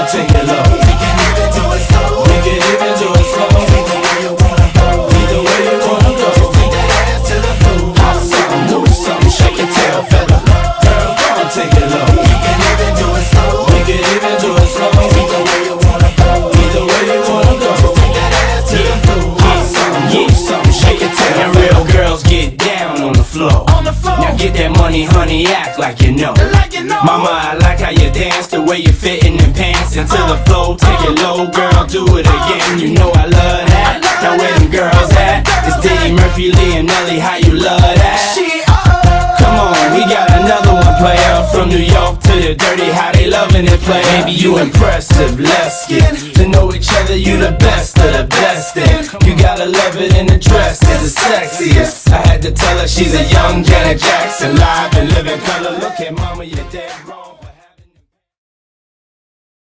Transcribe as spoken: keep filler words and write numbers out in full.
take it low. We can even do it slow. We can even do it slow. Either way you wanna go. Either way you wanna go. Just take that ass to the floor. Pop something, move something, shake your tail feather. Girl, come on, take it low. We can even do it slow. We can even do it slow. Either way you wanna go. Either way you wanna go. Just take that ass to the floor. Pop something, move something, shake your tail. And real girls get down on the floor. Now get that money, honey, act like you know. Like you know. Mama, I like how you dance, the way you fit in them pants into the flow. Take it low, girl, do it again. You know I love that. Now where them girls at? It's Diddy, Murphy, Lee, and Nelly. How you love that? Come on, we got another one, player. From New York to the dirty, how they loving it, play. Baby, you impressive. Let's get to know each other. You the best of the best. And you gotta love it in the dress. It's the sexiest. I had to tell her she's a young Janet Jackson, live and live in color. Look at mama, you're dead wrong.